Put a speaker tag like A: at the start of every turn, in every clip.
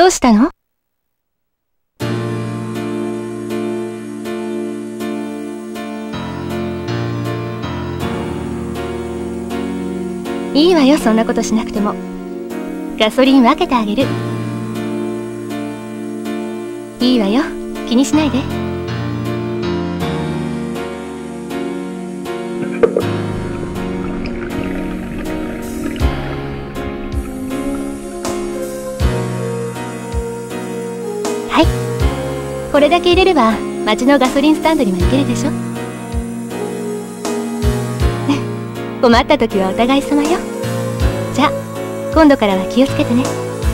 A: どうしたの？いいわよ、そんなことしなくても。ガソリン分けてあげる。いいわよ、気にしないで。はい、これだけ入れれば町のガソリンスタンドには行けるでしょ。困った時はお互い様よ。じゃあ今度からは気をつけてね。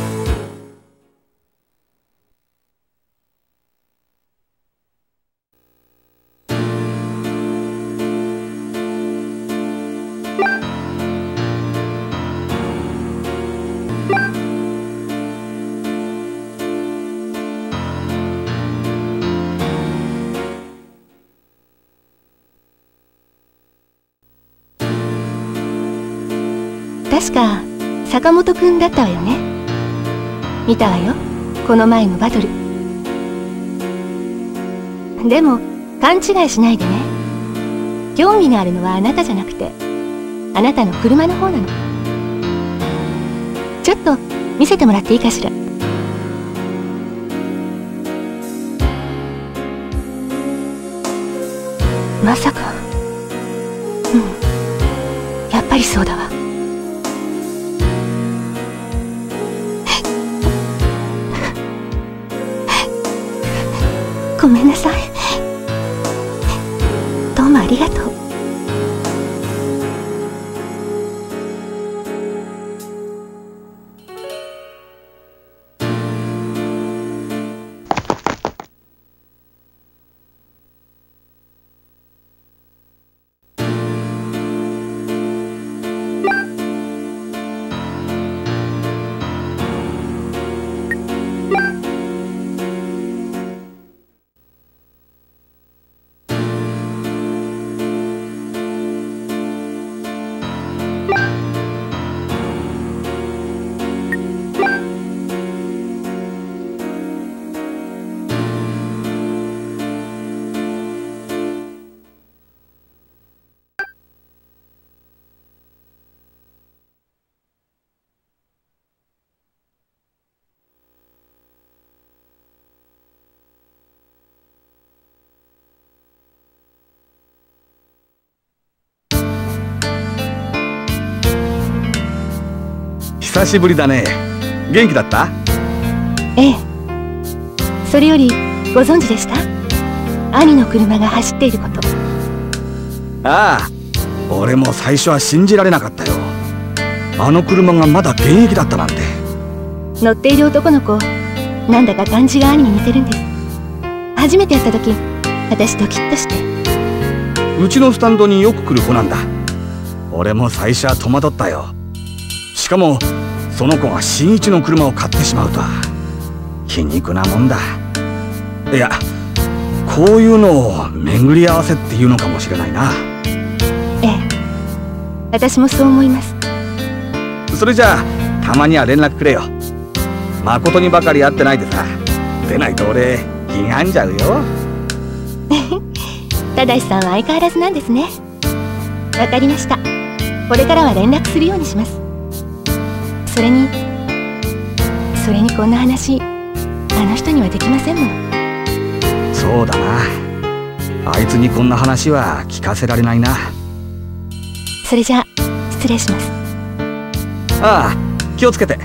A: 確か坂本くんだったわよね。見たわよ、この前のバトル。でも勘違いしないでね。興味があるのはあなたじゃなくて、あなたの車の方なの。ちょっと見せてもらっていいかしら。まさか。やっぱりそうだわ。ごめんなさい。どうもありがとう。
B: 久しぶりだね。元気だった？
A: ええ。それよりご存知でした？兄の車が走っていること。
B: ああ、俺も最初は信じられなかったよ。あの車がまだ現役だったなんて。
A: 乗っている男の子、なんだか感じが兄に似てるんです。初めて会った時、私ドキッとして。
B: うちのスタンドによく来る子なんだ。俺も最初は戸惑ったよ。しかもその子が新一の車を買ってしまうとは皮肉なもんだ。いや、こういうのを巡り合わせっていうのかもしれないな。
A: ええ、私もそう思います。
B: それじゃあたまには連絡くれよ。誠にばかり会ってないでさ。でないと俺気がんじゃうよ。
A: 正さんは相変わらずなんですね。わかりました。これからは連絡するようにします。それにこんな話、あの人にはできませんもの。
B: そうだな。あいつにこんな話は聞かせられないな。
A: それじゃあ失礼します。
B: ああ、気をつけて。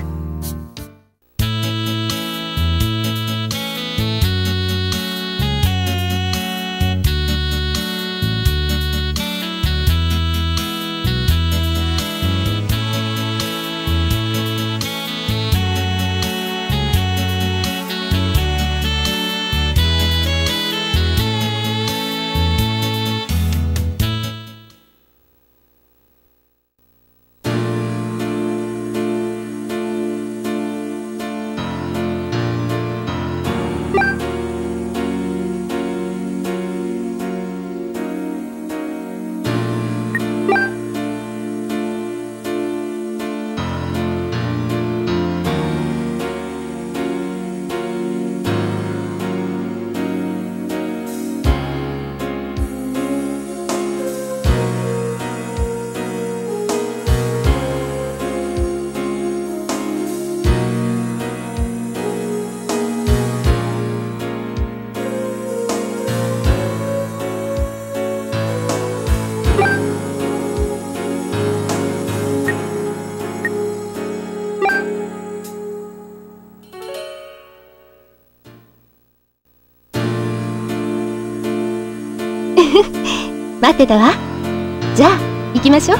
A: 待ってたわ。じゃあ行きましょう。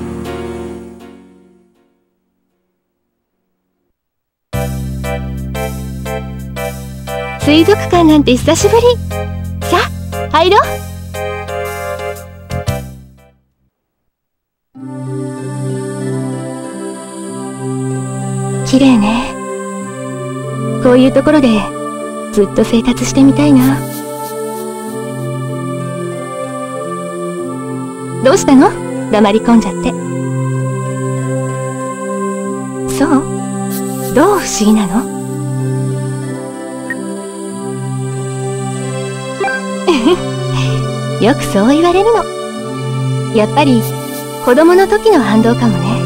A: 水族館なんて久しぶり。さあ入ろう。綺麗ね。こういうところでずっと生活してみたいな。どうしたの？黙り込んじゃって。そう？どう不思議なの？よくそう言われるの。やっぱり子供の時の反動かもね。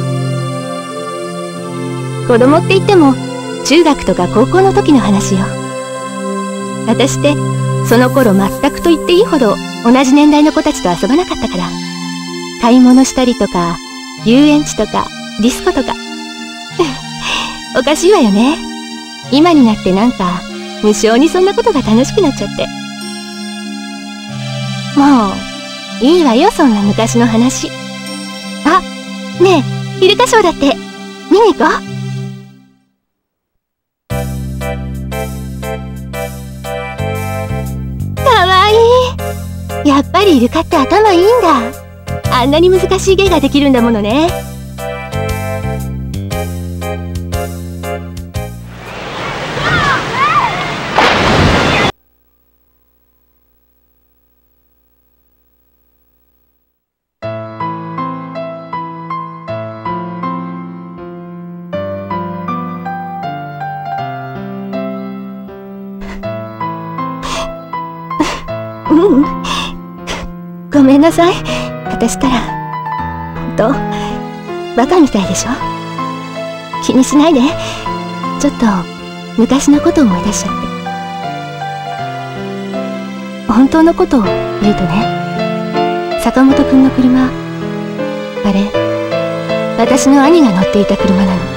A: 子供って言っても中学とか高校の時の話よ。私ってその頃全くと言っていいほど同じ年代の子たちと遊ばなかったから、買い物したりとか遊園地とかディスコとかおかしいわよね。今になってなんか無性にそんなことが楽しくなっちゃって。もういいわよ、そんな昔の話。あ、ねえ、イルカショーだって見に行こう。かわいい。やっぱりイルカって頭いいんだ。あんなに難しい芸ができるんだものね。ごめんなさい。私ったらほんとバカみたいでしょ。気にしないで。ちょっと昔のことを思い出しちゃって。本当のことを言うとね、坂本くんの車、あれ私の兄が乗っていた車なの。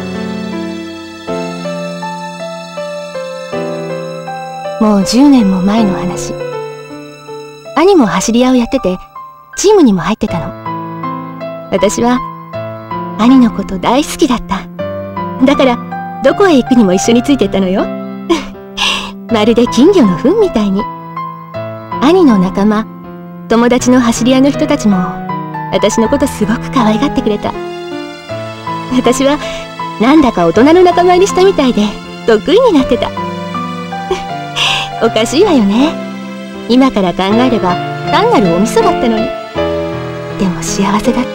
A: もう10年も前の話。兄も走り屋をやっててチームにも入ってたの。私は兄のこと大好きだった。だからどこへ行くにも一緒についてったのよまるで金魚の糞みたいに。兄の仲間、友達の走り屋の人たちも私のことすごく可愛がってくれた。私はなんだか大人の仲間入りしたみたいで得意になってたおかしいわよね。今から考えれば単なるお味噌だったのに。でも幸せだった。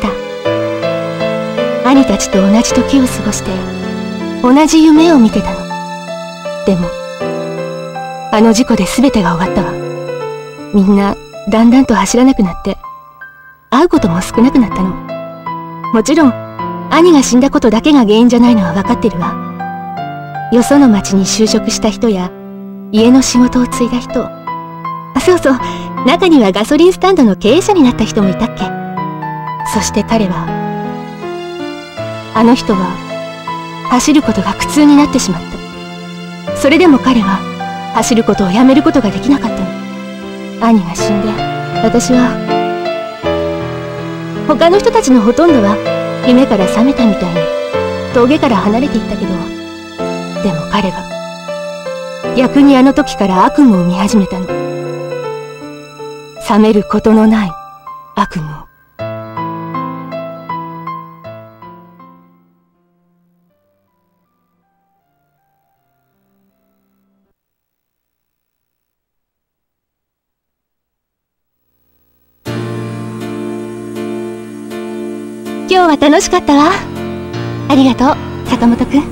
A: 兄たちと同じ時を過ごして同じ夢を見てたの。でもあの事故で全てが終わったわ。みんなだんだんと走らなくなって会うことも少なくなったの。もちろん兄が死んだことだけが原因じゃないのは分かってるわ。よその町に就職した人や家の仕事を継いだ人、そうそう、中にはガソリンスタンドの経営者になった人もいたっけ。そして彼は、あの人は走ることが苦痛になってしまった。それでも彼は走ることをやめることができなかったの。兄が死んで私は、他の人たちのほとんどは夢から覚めたみたいに峠から離れていったけど、でも彼は逆にあの時から悪夢を見始めたの。覚めることのない悪夢を。今日は楽しかったわ。ありがとう、坂本くん。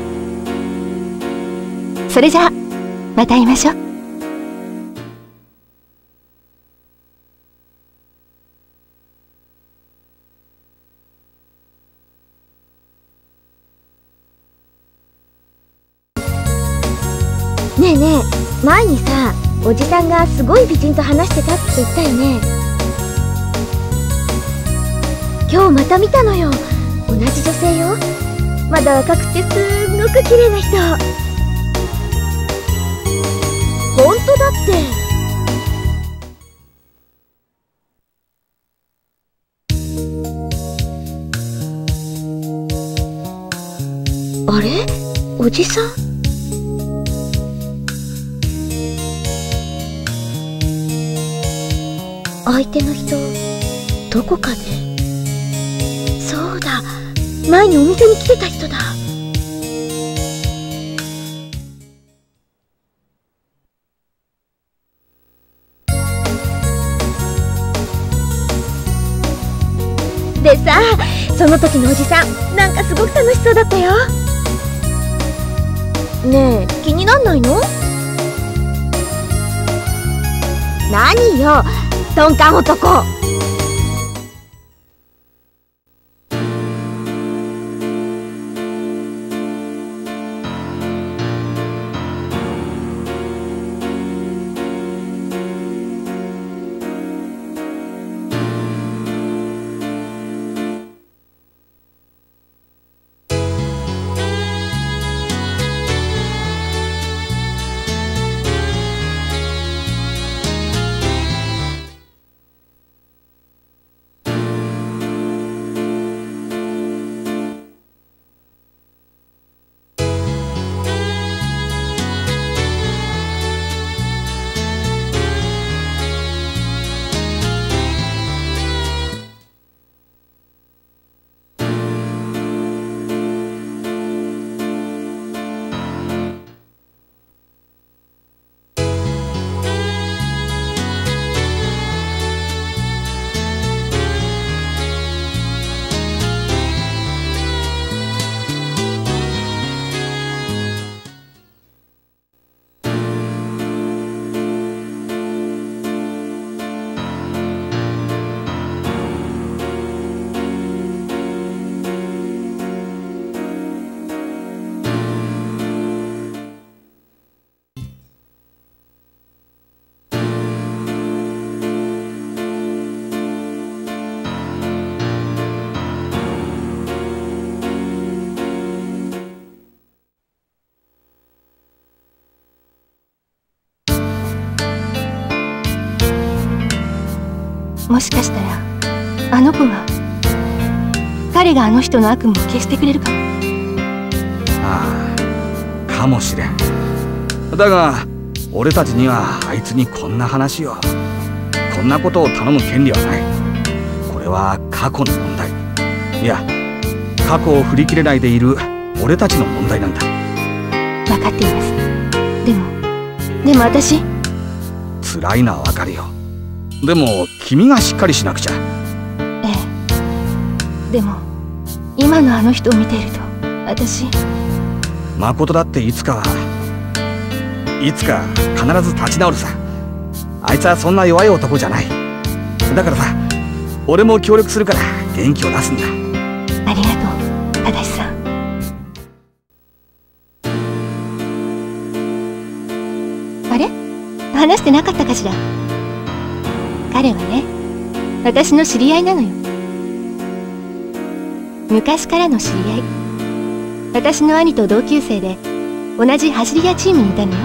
A: それじゃあまた会いましょう。
C: ねえねえ、前にさ、おじさんがすごい美人と話してたって言ったよね。今日また見たのよ。同じ女性よ。まだ若くてすっごく綺麗な人。本当だって。 あれ？おじさん？相手の人、どこかで。そうだ、前にお店に来てた人だ。でさ、その時のおじさん、なんかすごく楽しそうだったよ。ねえ、気になんないの？何よ、トンカン男。
A: もしかしたらあの子が、彼があの人の悪夢を消してくれるかも。
B: ああ、かもしれん。だが俺たちにはあいつにこんな話を、こんなことを頼む権利はない。これは過去の問題。いや、過去を振り切れないでいる俺たちの問題なんだ。
A: 分かっています。でも私、
B: 辛いのはわかるよ。でも君がしっかりしなくちゃ。
A: ええ。でも今のあの人を見ていると私、
B: 誠だっていつか必ず立ち直るさ。あいつはそんな弱い男じゃない。だからさ、俺も協力するから元気を出すんだ。
A: ありがとう、正さん。あれ？話してなかったかしら。彼はね、私の知り合いなのよ。昔からの知り合い。私の兄と同級生で同じ走り屋チームにいたのよ。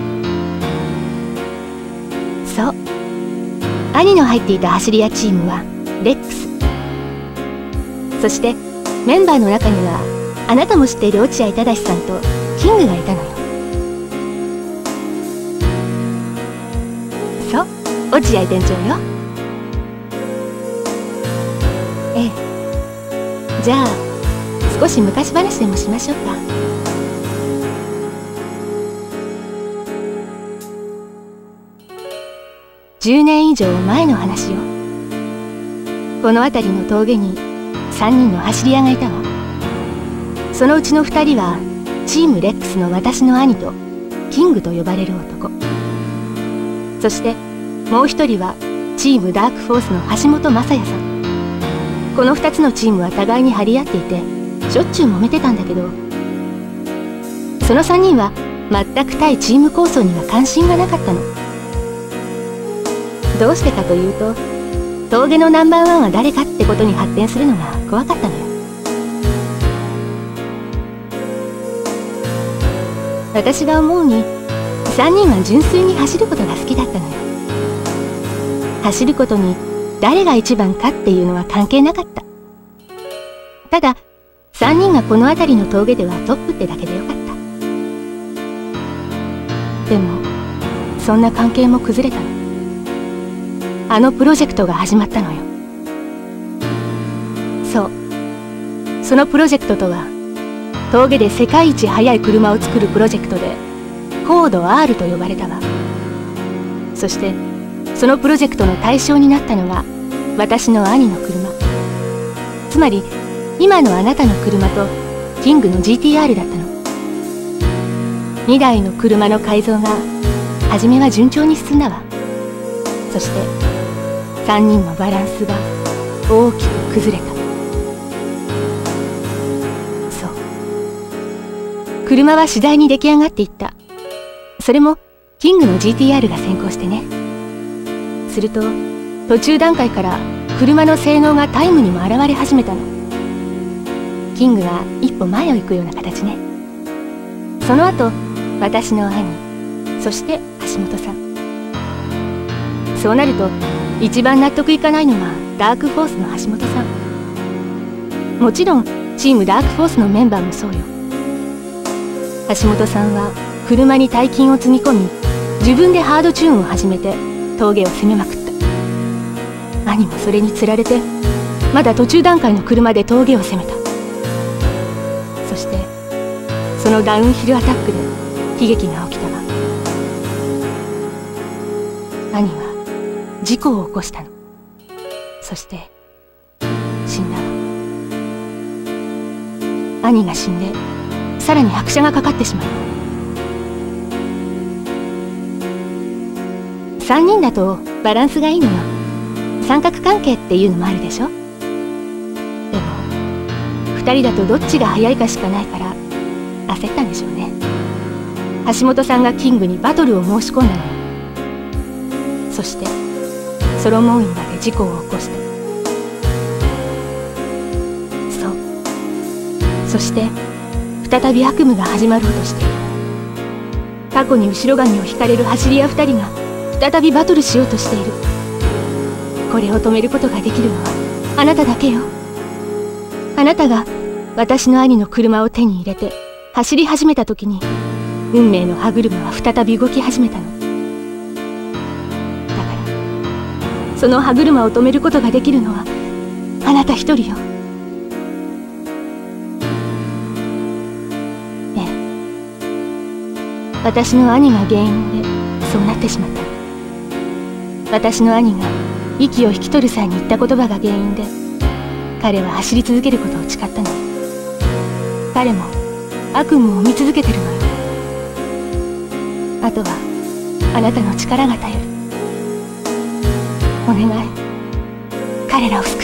A: そう、兄の入っていた走り屋チームはレックス。そしてメンバーの中にはあなたも知っている落合忠さんとキングがいたのよ。そう、落合店長よ。ええ。じゃあ少し昔話でもしましょうか。10年以上前の話よ。この辺りの峠に3人の走り屋がいたわ。そのうちの2人はチームレックスの私の兄とキングと呼ばれる男。そしてもう1人はチームダークフォースの橋本雅也さん。この2つのチームは互いに張り合っていてしょっちゅう揉めてたんだけど、その3人は全く対チーム構想には関心がなかったの。どうしてかというと、峠のナンバーワンは誰かってことに発展するのが怖かったのよ。私が思うに3人は純粋に走ることが好きだったのよ。走ることに誰が一番かっていうのは関係なかった。ただ 3人がこの辺りの峠ではトップってだけでよかった。でもそんな関係も崩れたの。あのプロジェクトが始まったのよ。そう、そのプロジェクトとは峠で世界一速い車を作るプロジェクトでコード R と呼ばれたわ。そしてそのプロジェクトの対象になったのが私の兄の車、つまり今のあなたの車とキングの GTR だったの。2台の車の改造が初めは順調に進んだわ。そして3人のバランスが大きく崩れた。そう、車は次第に出来上がっていった。それもキングの GTR が先行してね。すると途中段階から車の性能がタイムにも現れ始めたの。キングが一歩前を行くような形ね。その後私の兄、そして橋本さん。そうなると一番納得いかないのはダークフォースの橋本さん。もちろんチームダークフォースのメンバーもそうよ。橋本さんは車に大金を積み込み、自分でハードチューンを始めて峠を攻めまくった。兄もそれにつられてまだ途中段階の車で峠を攻めた。そしてそのダウンヒルアタックで悲劇が起きたわ。兄は事故を起こしたの。そして死んだわ。兄が死んでさらに拍車がかかってしまった。3人だとバランスがいいのよ。三角関係っていうのもあるでしょ。でも2人だとどっちが速いかしかないから焦ったんでしょうね。橋本さんがキングにバトルを申し込んだのよ。そしてソロモン院まで事故を起こした。そう、そして再び悪夢が始まろうとしている。過去に後ろ髪を引かれる走り屋2人が再びバトルしようとしている。これを止めることができるのはあなただけよ。あなたが私の兄の車を手に入れて走り始めた時に運命の歯車は再び動き始めたの。だからその歯車を止めることができるのはあなた一人よ。ええ、私の兄が原因でそうなってしまったの。私の兄が息を引き取る際に言った言葉が原因で彼は走り続けることを誓ったの。彼も悪夢を見続けてるのよ。あとはあなたの力が頼る。お願い、彼らを救って。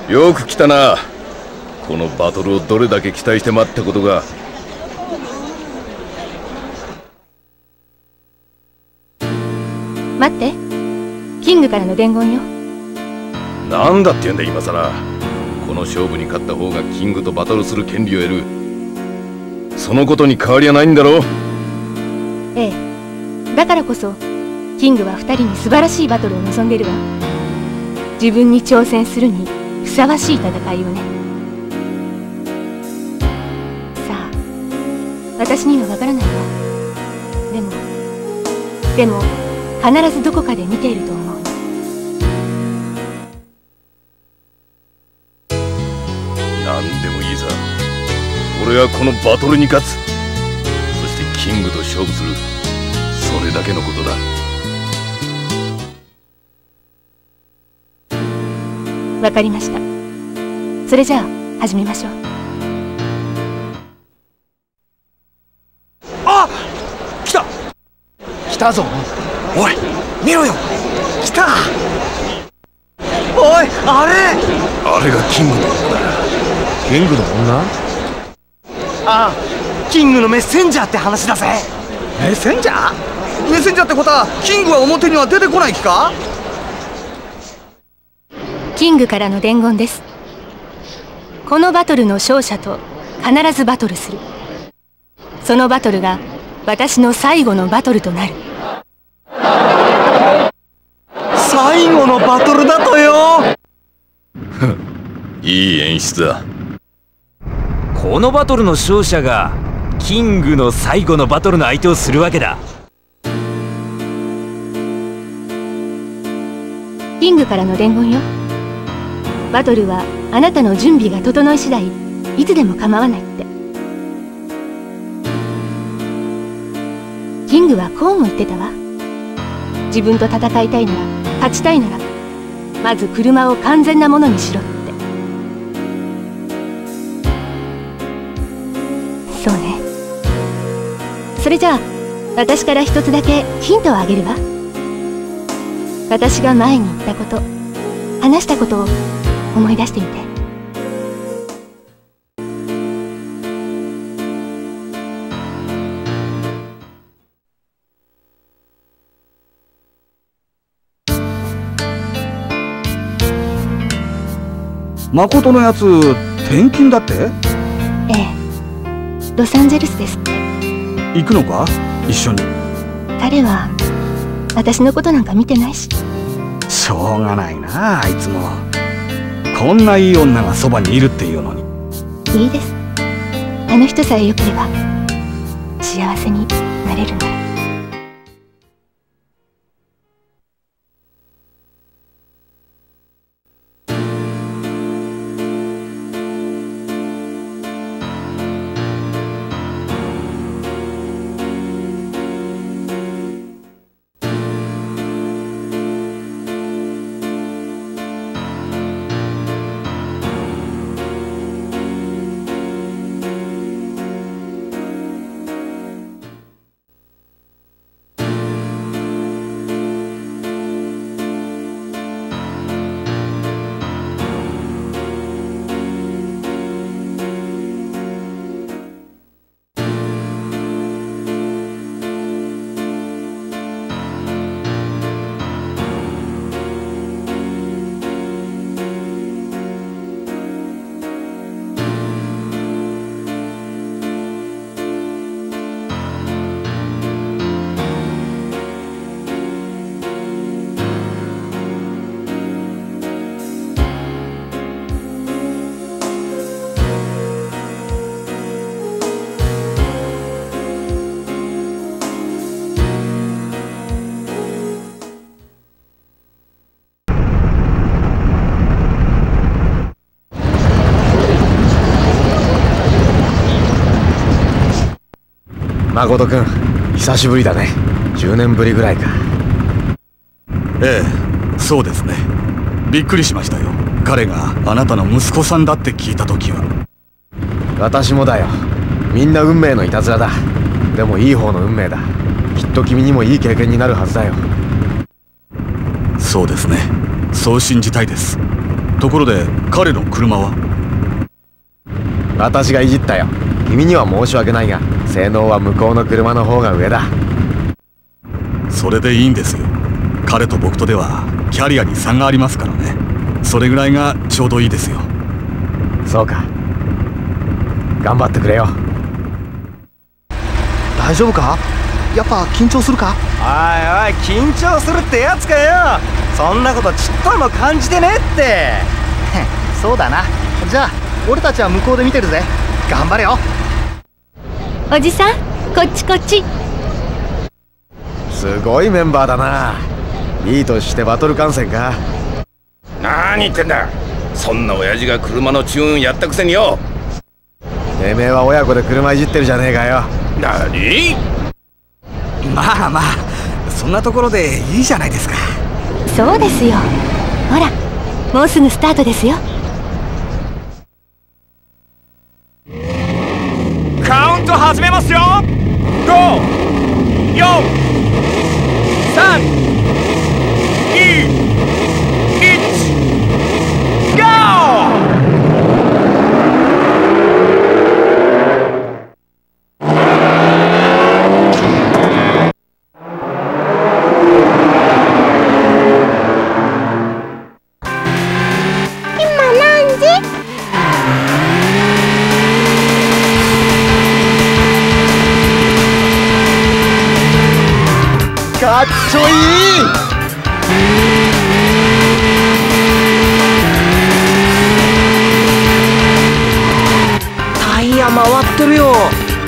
D: よく来たな。このバトルをどれだけ期待して待ったことが。
A: 待って、キングからの伝言よ。
D: なんだって言うんだ今さら。この勝負に勝った方がキングとバトルする権利を得る。そのことに変わりはないんだろう。
A: ええ、だからこそキングは2人に素晴らしいバトルを望んでるわ。自分に挑戦するにふさわしい戦いをね。さあ、私にはわからないわ。でも必ずどこかで見ていると思う。
D: 何でもいいさ。俺はこのバトルに勝つ。そしてキングと勝負する。それだけのことだ。
A: わかりました。それじゃあ始めましょう。
B: あ、来た。
E: 来たぞ。
B: おい、見ろよ。来た。おい、あれ
D: がキングの女だ。
E: キングの女？
B: ああ、キングのメッセンジャーって話だぜ。メッセンジャー？メッセンジャーってことはキングは表には出てこない気か？
A: キングからの伝言です。このバトルの勝者と必ずバトルする。そのバトルが私の最後のバトルとなる。
B: 最後のバトルだとよ。
D: いい演出だ。
F: このバトルの勝者がキングの最後のバトルの相手をするわけだ。
A: キングからの伝言よ。バトルはあなたの準備が整い次第いつでも構わないって。キングはこうも言ってたわ。自分と戦いたいなら、勝ちたいならまず車を完全なものにしろって。そうね。それじゃあ私から一つだけヒントをあげるわ。私が前に言ったこと、話したことを思い出してみて。
B: 誠のやつ転勤だって？
A: ええ、ロサンゼルスですって。
B: 行くのか？一緒に。
A: 彼は私のことなんか見てないし。
B: しょうがないな、あいつも。こんないい女がそばにいるっていうのに。
A: いいです。あの人さえ良ければ幸せになれるなら。
E: 誠くん、久しぶりだね。10年ぶりぐらいか。
B: ええ、そうですね。びっくりしましたよ。彼があなたの息子さんだって聞いた時は。
E: 私もだよ。みんな運命のいたずらだ。でもいい方の運命だ。きっと君にもいい経験になるはずだよ。
B: そうですね。そう信じたいです。 ところで彼の車は？
E: 私がいじったよ。君には申し訳ないが、性能は向こうの車の方が上だ。
B: それでいいんですよ。彼と僕とではキャリアに差がありますからね。それぐらいがちょうどいいですよ。
E: そうか。頑張ってくれよ。
G: 大丈夫か？やっぱ緊張するか？
H: おいおい、緊張するってやつかよ。そんなことちっとも感じてねえって。
G: そうだな。じゃあ俺たちは向こうで見てるぜ。頑張れよ。
C: おじさん、こっちこっち。
E: すごいメンバーだな。いい年してバトル観戦か？
D: 何言ってんだ。そんな親父が車のチューンやったくせによ。
E: てめえは親子で車いじってるじゃねえかよ。
D: 何？
B: まあまあ、そんなところでいいじゃないですか。
A: そうですよ。ほら、もうすぐスタートですよ。
F: カウント始めますよ。5、4、3、2、1、ゴー！
E: かっちょいい。
H: タイヤ回ってるよ。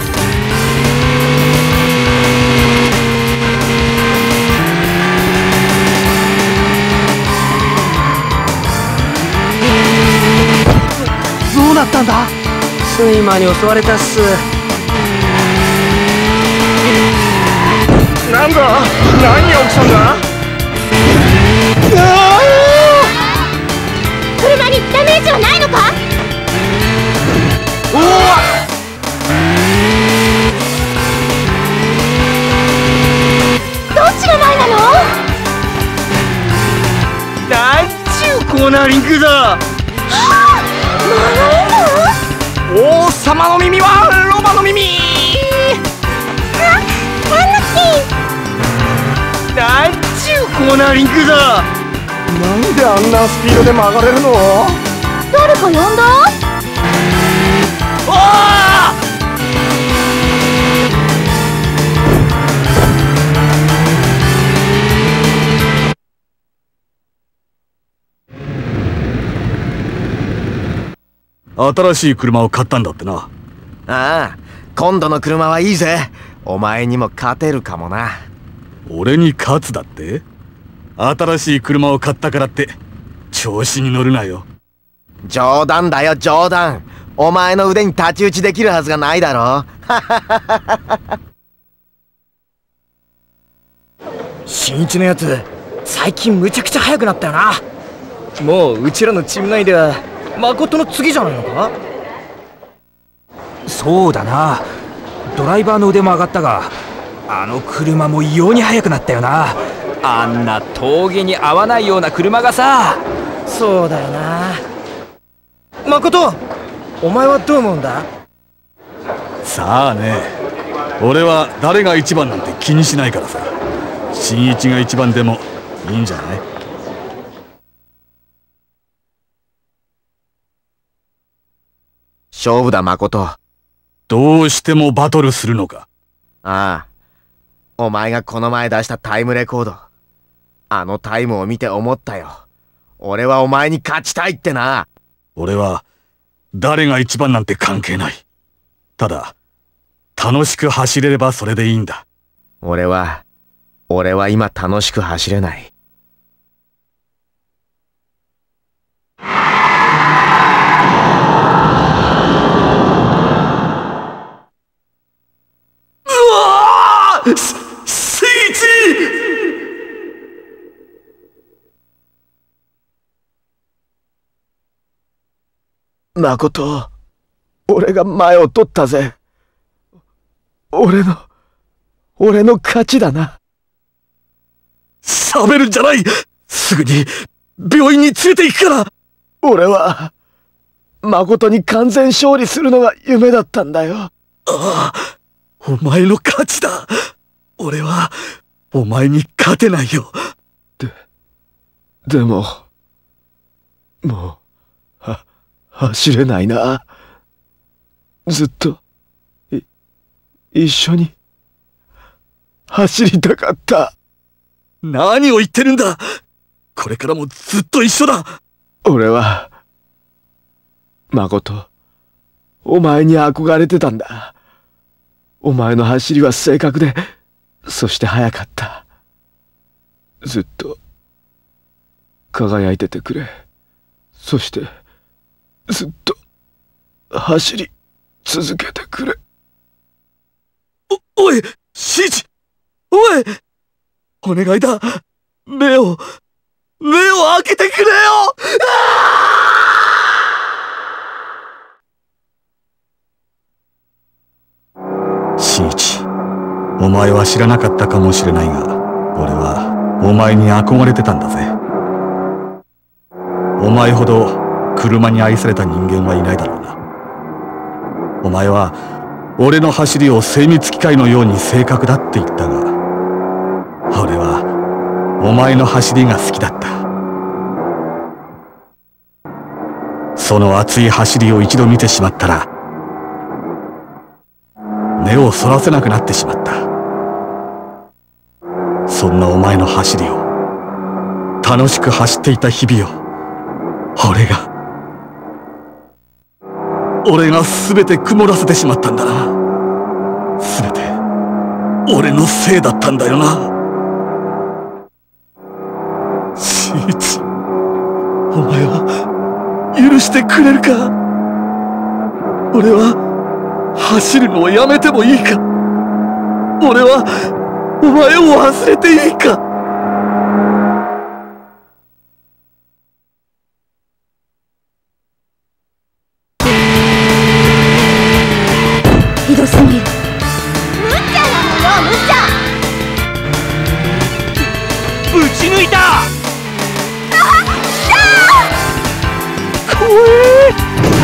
G: どうなったんだ？
H: 睡魔に襲われたっす。なんだ？何が起きたんだ？
C: 車にダメージはないのか？
H: おお！
C: どっちが前なの？
H: なんちゅうコーナリングだ。王様の耳はロバの耳。なんちゅうコーナリングだ。なんであんなスピードで曲がれるの？
C: 誰か呼んだ？
H: おー！
B: 新しい車を買ったんだってな。
E: ああ、今度の車はいいぜ。お前にも勝てるかもな。
B: 俺に勝つだって？新しい車を買ったからって調子に乗るなよ。
E: 冗談だよ、冗談。お前の腕に太刀打ちできるはずがないだろ。
H: 新一のやつ、最近むちゃくちゃ速くなったよな。もううちらのチーム内では誠の次じゃないのか？
F: そうだな。ドライバーの腕も上がったが、あの車も異様に速くなったよな。あんな峠に合わないような車がさ。
H: そうだよな。誠、お前はどう思うんだ？
B: さあね、俺は誰が一番なんて気にしないからさ。新一が一番でもいいんじゃない？
E: 勝負だ、誠。
B: どうしてもバトルするのか？
E: ああ、お前がこの前出したタイムレコード、あのタイムを見て思ったよ。俺はお前に勝ちたいってな。
B: 俺は誰が一番なんて関係ない。ただ楽しく走れればそれでいいんだ。
E: 俺は今楽しく走れない。
B: スイッチ！
E: 誠、俺が前を取ったぜ。俺の勝ちだな。
B: 喋るんじゃない！すぐに病院に連れて行くから！
E: 俺は誠に完全勝利するのが夢だったんだよ。
B: ああ、お前の勝ちだ。俺はお前に勝てないよ。
E: でももう走れないな。ずっと一緒に走りたかった。
B: 何を言ってるんだ。これからもずっと一緒だ。
E: 俺は誠、お前に憧れてたんだ。お前の走りは正確で、そして速かった。ずっと輝いててくれ。そしてずっと走り続けてくれ。
B: おい、シーチ、おい、お願いだ。目を開けてくれよ。シーチ、お前は知らなかったかもしれないが、俺はお前に憧れてたんだぜ。お前ほど車に愛された人間はいないだろうな。お前は俺の走りを精密機械のように正確だって言ったが、俺はお前の走りが好きだった。その熱い走りを一度見てしまったら目をそらせなくなってしまった。そんなお前の走りを、楽しく走っていた日々を俺が全て曇らせてしまったんだな。全て俺のせいだったんだよな。シーチ、お前は許してくれるか。俺は走るのをやめてもいいか。俺はお前を忘れていいか。
C: ひどすぎる。
A: 無茶なのよ、無茶。
F: ぶち抜いた。
C: 怖え。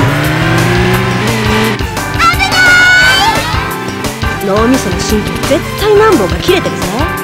C: 脳みその神経絶対何本か切れてるぜ。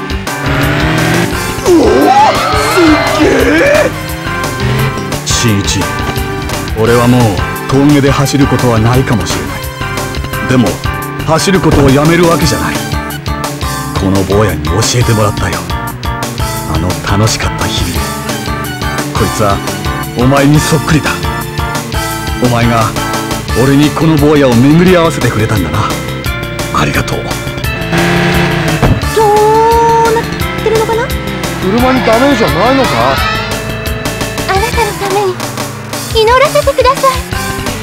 B: おお、すっげえ。新一、俺はもう峠で走ることはないかもしれない。でも走ることをやめるわけじゃない。この坊やに教えてもらったよ。あの楽しかった日々。こいつはお前にそっくりだ。お前が俺にこの坊やを巡り合わせてくれたんだな。ありがとう。
C: どうなってるのかな。
E: 車にダメージはないのか。
A: あなたのために祈らせてください。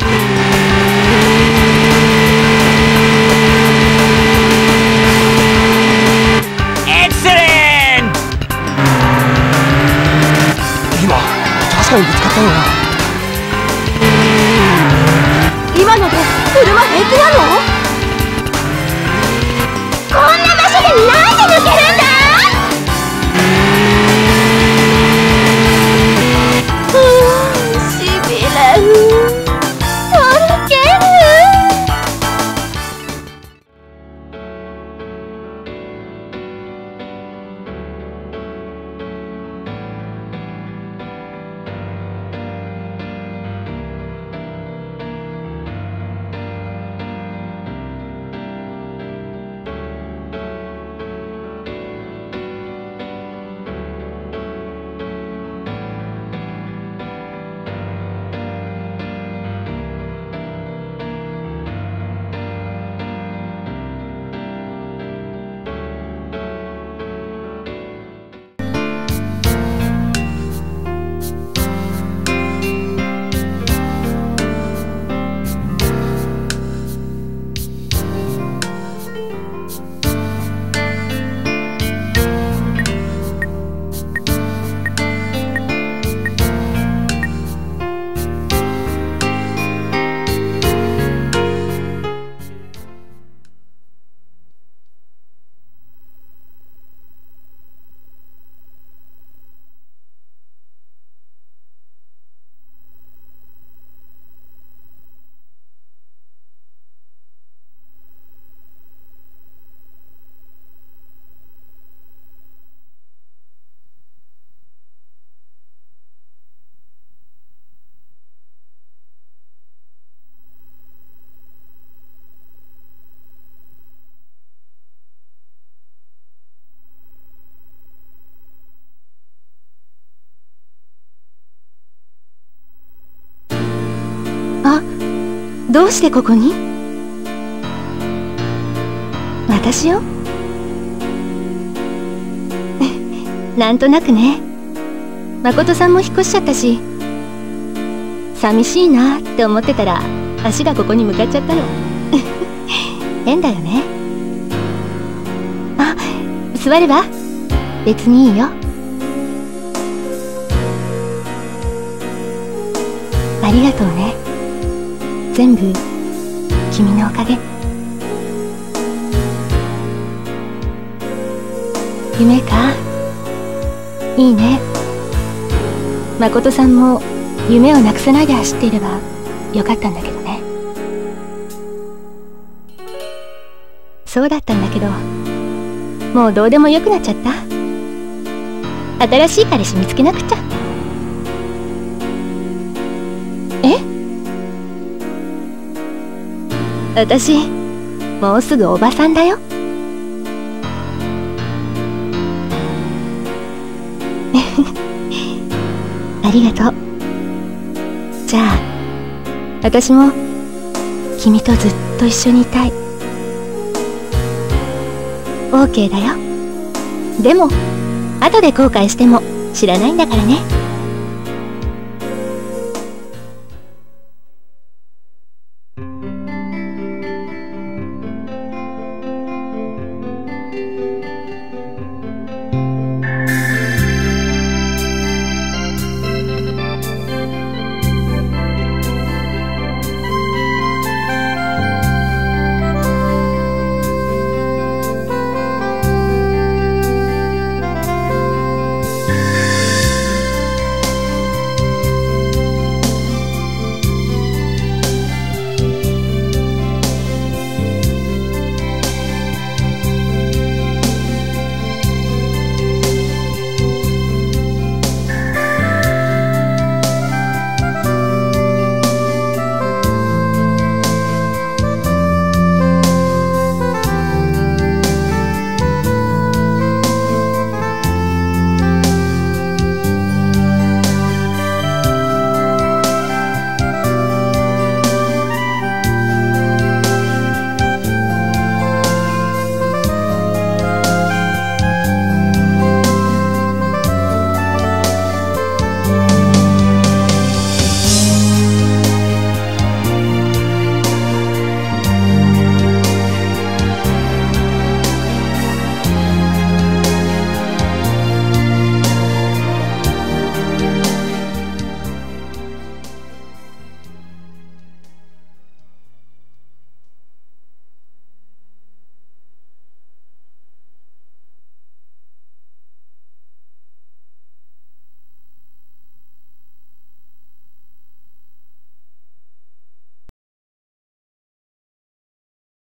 F: エクセレント。
H: 今確かにぶつかったよな。
A: 今ので車平気なの？こんな場所でなんで抜けるんだ？しびれる。 あ、どうしてここに？私よ。なんとなくね。誠さんも引っ越しちゃったし、寂しいなって思ってたら足がここに向かっちゃったの。変だよね。あ、座れば？別にいいよ。ありがとうね。全部君のおかげ。夢か。いいね。誠さんも夢をなくさないで走っていればよかったんだけどね。そうだったんだけど、もうどうでもよくなっちゃった。新しい彼氏見つけなくちゃ。え？私もうすぐおばさんだよ。ありがとう。じゃあ私も君とずっと一緒にいたい。 OK だよ。でも後で後悔しても知らないんだからね。